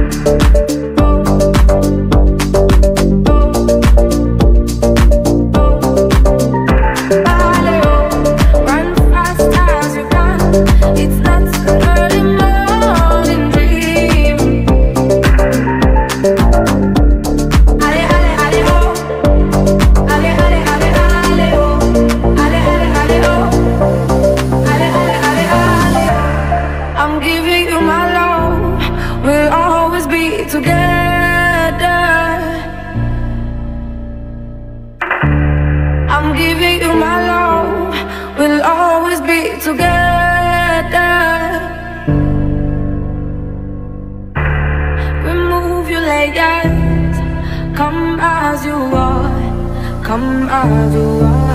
I'm giving you my love, we'll always be together. Remove your layers, come as you are, come as you are.